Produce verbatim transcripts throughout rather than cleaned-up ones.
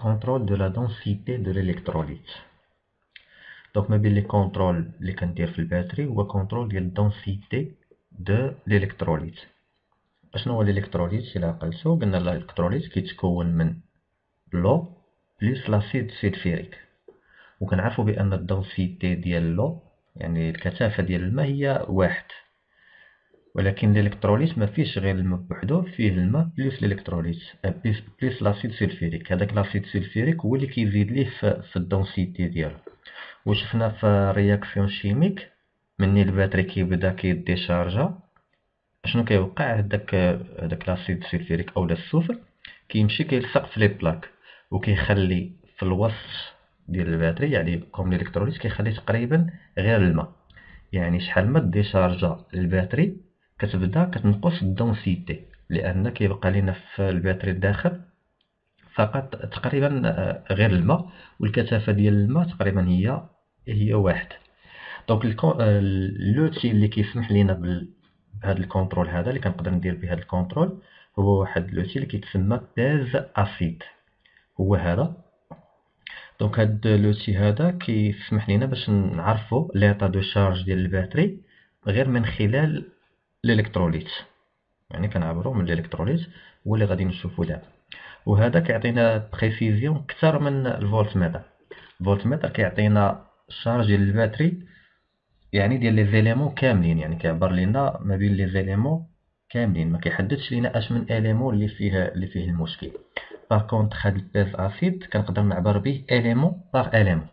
contrôle de la densité de l'électrolyte. Donc ما بين لي كونترول اللي كندير في الباتري هو كونترول ديال الدنسيتي دو الالكتروليت. اشنو هو الالكتروليت؟ الا عقلتو قلنا الالكتروليت كيتكون من لو بلس لاسيد سلفيريك، وكنعرفوا بان الدنسيتي ديال لو يعني الكثافه ديال الماء هي واحد، ولكن الالكتروليت ما فيش غير الماء بوحدو، فيه الماء بلس الالكتروليت بلس بلس لاسيد سلفيريك. هذاك لاسيد سلفيريك هو اللي كيزيد ليه في, في الدنسيتي ديالو. وشفنا في رياكسيون شيميك مني الباتري كيبدا كيديشارجا شنو كيوقع؟ هداك هداك لاسيد سلفيريك اولا السفر كيمشي كيلصق في لي بلاك وكيخلي في الوسط ديال الباتري يعني كوم الالكتروليت كيخلي تقريبا غير الماء. يعني شحال ما ديشارجا الباتري كتبدا كتنقص الدنسيتي، لان كيبقى لينا في الباتري الداخل فقط تقريبا غير الماء، والكثافه ديال الماء تقريبا هي هي واحد. دونك لوتي اللي كيسمح لينا بهذا الكونترول هذا اللي كنقدر ندير به هذا الكونترول هو واحد لوتي اللي كيتسمى بيز اسيد، هو هذا. دونك هاد لوتي هذا كيسمح لينا باش نعرفوا ليطا دو شارج ديال الباتري غير من خلال الالكتروليت، يعني كنعبروا من الالكتروليت هو اللي غادي نشوفوا دابا. وهذا كيعطينا بريسيزيون اكثر من الفولتميتر. الفولتميتر كيعطينا الشارج ديال الباتري يعني ديال لي زيليمون كاملين، يعني كيعبر لينا ما بين لي زيليمون كاملين، ما كيحددش لينا اش من اليمون اللي فيه اللي فيه المشكل. باغ كونطخ هاد البيز اسيد كنقدر نعبر به اليمون باغ اليمون،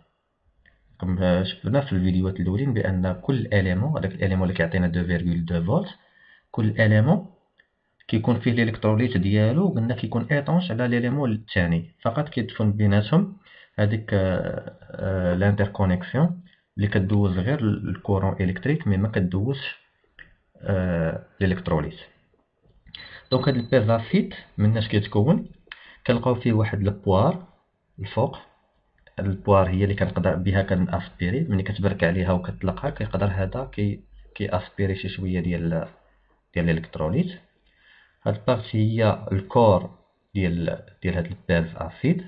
كما شفنا في الفيديوهات الاولين بان كل اليمون هذاك الاليمون اللي كيعطينا اثنين فاصلة اثنين فولت كل اليمون كيكون فيه الالكتروليت ديالو قلنا كيكون ايطونش على الاليمون الثاني، فقط كيدفن بيناتهم هذيك الانتركونيكسيون اللي كدوز غير الكورون الكتريك مي ما كدوزش الالكتروليت. دونك هاد البيزاسيت مناش كيتكون؟ كنلقاو فيه واحد البوار الفوق. هاد البوار هي اللي كنقدر بها كناسبيري، ملي كتبرك عليها وكتطلقها كيقدر هذا كي كي اسبيري شي شويه ديال ديال الالكتروليت. هاد البارتي هي الكور ديال ديال هاد البيز اسيد،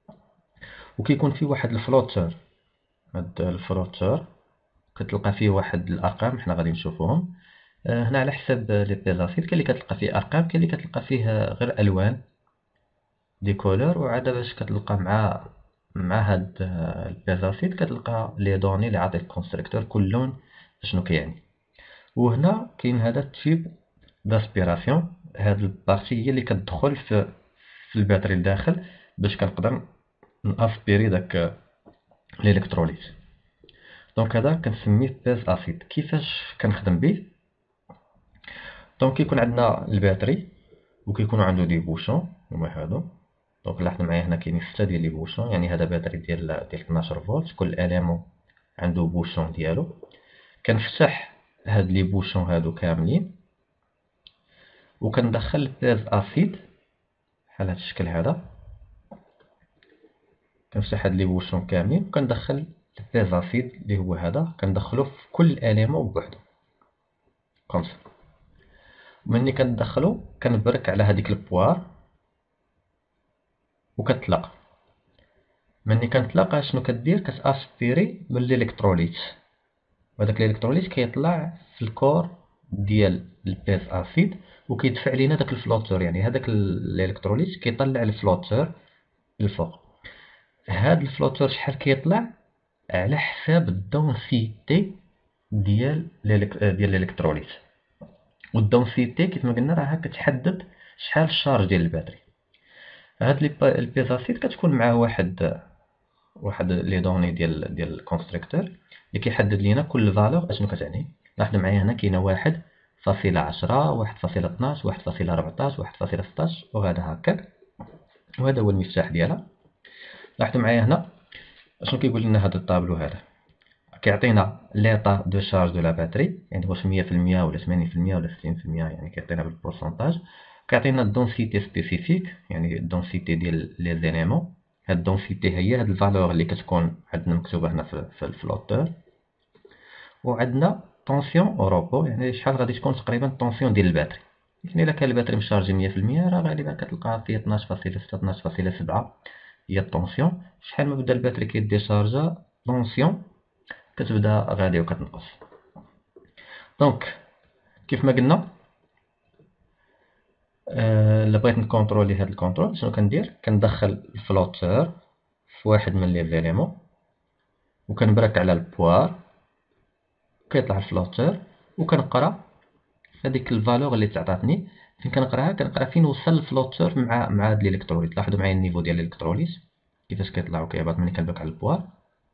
وكيكون فيه واحد الفلوتور. هاد الفلوتور كتلقى فيه واحد الارقام حنا غادي نشوفوهم هنا على حساب لي بيزاسيد. كاين اللي كتلقى فيه ارقام، كاين اللي كتلقى فيه غير الوان دي كولور، وعاد باش كتلقى مع مع هاد البيزاسيد كتلقى لي دوني اللي عطيك الكونستركتور كل لون شنو كيعني. وهنا كاين هذا التيب داسبيراسيون، هاد البارتي هي اللي كتدخل في في الباتري الداخل باش كنقدر ناسبيري داك الالكتروليت. دونك هذا كنسميه بيز اسيد. كيفاش كنخدم به؟ دونك كيكون عندنا الباتري وكيكونوا عنده دي بوشون هما هادو. دونك لاحظوا معايا هنا كاينين ستة ديال لي بوشون، يعني هذا باتري ديال ديال اثناش فولت، كل اليمون عنده بوشون ديالو. كنفتح هاد لي بوشون هادو كاملين وكندخل البيز اسيد بحال هاد الشكل هذا. كنفتح هاد لي بوشون كاملين وكندخل البيز اسيد اللي هو هذا، كندخلو في كل اليمون بوحدو كومسا. ملي كندخلو كنبرك على هذيك البوار وكتطلق. ملي كنطلق شنو كدير؟ كتاسبيري من الالكتروليت، وهذاك الالكتروليت كيطلع في الكور ديال البيز اسيد وكيدفع لينا داك الفلوتور، يعني هذاك الالكتروليت كيطلع الفلوتور للفوق. هاد الفلوتور شحال كيطلع؟ على حساب الدونسيتي ديال ديال الالكتروليت، والدونسيتي كيف ما قلنا راها كتحدد شحال الشارج ديال الباتري. هاد البيز اسيد كتكون مع واحد واحد لي دوني ديال ديال الكونستركتور اللي كيحدد لينا كل فالور اشنو كتعني. لاحظوا معايا هنا كاينه واحد فاصلة عشرة، واحد فاصلة اثناش، واحد فاصلة أربعطاش، واحد فاصلة ستطاش، وهذا هكاك، وهذا هو المفتاح ديالها. لاحظوا معايا هنا اشنو كيقول لنا هذا الطابلو هذا؟ كيعطينا ليطا دو شارج دو لا باتري، يعني واش مية في المية ولا ثمانين في المية ولا ستين في المية، يعني كيعطينا بالبورسونتاج. كيعطينا الدونسيتي سبيسيفيك، يعني الدونسيتي ديال لي زيليمون. هاد الدونسيتي هي هاد الفالور اللي كتكون عندنا مكتوبه هنا في الفلوتور. وعندنا طونسيون اوروبو، يعني شحال غادي تكون تقريبا الطونسيون ديال الباتري. يعني الا كان الباتري مشارجي مية في المية راه غالبا كتلقاها في اثناش فاصلة ستة اثناش فاصلة سبعة هي الطونسيون. شحال ما بدا الباتري كيديشارجا طونسيون كتبدا غادي وكتنقص. دونك كيف ما قلنا آه، الا بغيت نكونترولي هاد الكونترول شنو كندير؟ كندخل الفلوتور في واحد من لي زيليمون وكنبرك على البوار كيطلع الفلوتور وكنقرا هذيك الفالور اللي تعطاتني. فين كنقراها؟ كنقرا فين وصل الفلوتور مع مع هاد الالكتروليت. لاحظوا معايا النيفو ديال الالكتروليت كيفاش كيطلع وكيهبط ملي كنبرك على البوار.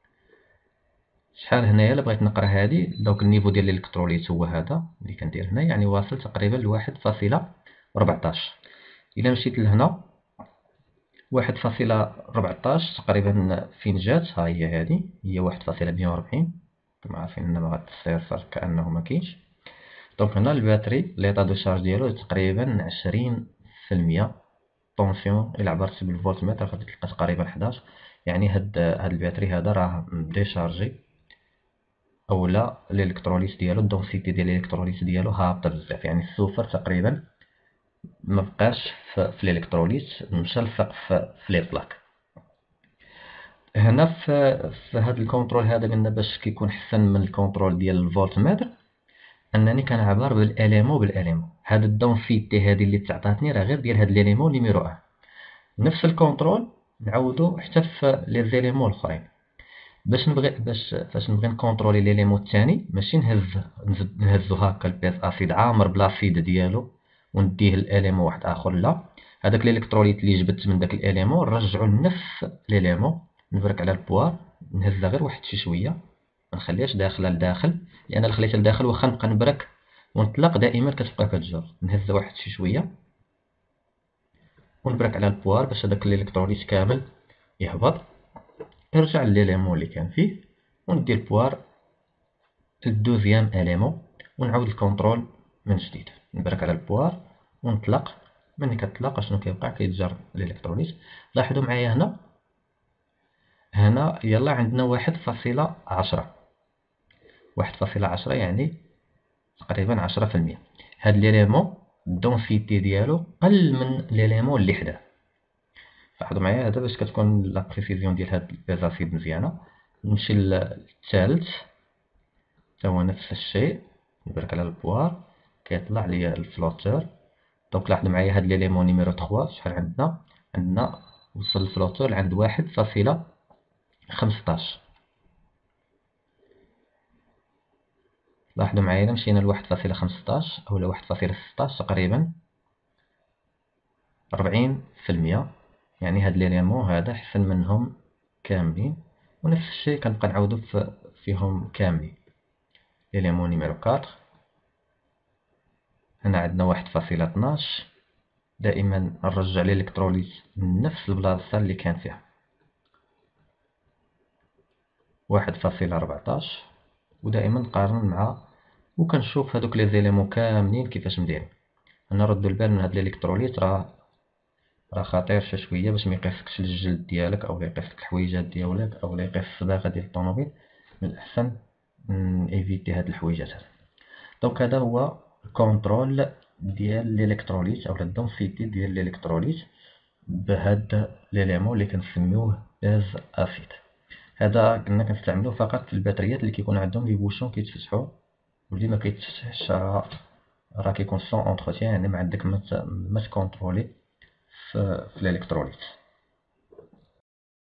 شحال هنايا الا بغيت نقرا هادي دونك النيفو ديال الالكتروليت هو هذا اللي كندير هنا، يعني واصل تقريبا لواحد فاصلة ربعطاش. الا مشيت لهنا واحد فاصلة ربعطاش تقريبا فين جات، ها هي هادي هي واحد فاصلة مية وربعين. كما عارفين ان ما السيرفر كانه ما كاينش. دونك هنا الباتري ليطا دو شارج ديالو تقريبا عشرين في المية. طونسيون الى عبرت بالفولتمتر غادي تلقى تقريبا حداش. يعني هاد هاد الباتري هذا راه ديشارجي اولا الالكتروليت ديالو الدونسيتي ديال الالكتروليت ديالو هابطه بزاف، يعني السوفر تقريبا ما بقاش في, في الالكتروليت، مشى لفوق في, في لي بلاك. هنا في, في هذا الكونترول هذا قلنا باش كيكون حسن من الكونترول ديال الفولتمتر انني كنعبر بالاليمون بالاليمون. هاد الدونسيتي هذه اللي تعطاتني راه غير ديال هاد الاليمون نيميرو واحد. نفس الكونترول نعاودو حتى في لي زيليمون الاخرين. باش نبغي باش فاش نبغي نكونترولي ليليمون الثاني ماشي نهز نهزو هكا البيس اسيد عامر بلاسيد ديالو ونديه لاليمون واحد اخر، لا هذاك الالكتروليت اللي جبت من داك الاليمون نرجعو لنفس الاليمون، نبرك على البوار نهزها غير واحد شي شويه، ما نخليهاش داخله لداخل، لان الا خليتها لداخل واخا نبقى نبرك ونطلق دائما كتبقى كتجر. نهزها واحد شي شويه ونبرك على البوار باش هذاك الالكتروليت كامل يهبط، نرجع لليليمون اللي كان فيه وندير البوار الدوزيام اليمون ونعاود الكونترول من جديد. نبرك على البوار ونطلق، ملي كتطلق شنو كيوقع؟ كيتجر الالكتروليت. لاحظوا معايا هنا هنا يلا عندنا واحد فاصلة عشرة واحد فاصلة عشرة يعني تقريبا عشرة في المية. هاد ليليمون الدونسيتي ديالو قل من ليليمون اللي حداه. لاحظوا معايا هذا باش كتكون لا بريسيزيون ديال هاد البيزاسيد مزيانه. نمشي للثالث حتى هو نفس الشيء، نبرك على البوار كيطلع لي الفلوتور. دونك لاحظوا معايا هاد ليليمون نيميرو ثلاثة شحال عندنا؟ عندنا وصل الفلوتور لعند واحد فاصلة خمسطاش. لاحظوا معايا مشينا لواحد فاصلة خمسطاش اولا واحد فاصلة ستطاش تقريبا ربعين في المية. يعني هاد ليليمون هذا حسن منهم كاملين، ونفس الشيء كنبقى نعاودو فيهم كاملين. ليليمون نيميرو أربعة هنا عندنا واحد فاصلة اثناش، دائما نرجع الالكتروليت لنفس البلاصه اللي كان فيها. واحد فاصلة ربعطاش ودائما نقارن مع وكنشوف هذوك لي زيليمون كاملين كيفاش مدايرين. انا ردوا البال من هاد الالكتروليت راه راه خطير شي شويه باش ما يقيسكش الجلد ديالك او يقيسك الحويجات ديالك او يقيس الصداقه ديال الطوموبيل. من الاحسن ايفيتي هاد الحويجات هاد. دونك هذا هو الكونترول ديال الالكتروليت او الدونسيتي ديال الالكتروليت بهاد ليليمون اللي كنسميوه باز اسيد. هذا كنا كنستعملوه فقط في الباتريات اللي كيكون عندهم لي بوشون كيتفتحوا واللي ما كيتفتحش راه كيكون سون اونتروتيان، يعني ما عندك ما تكونترولي في, في الالكتروليت.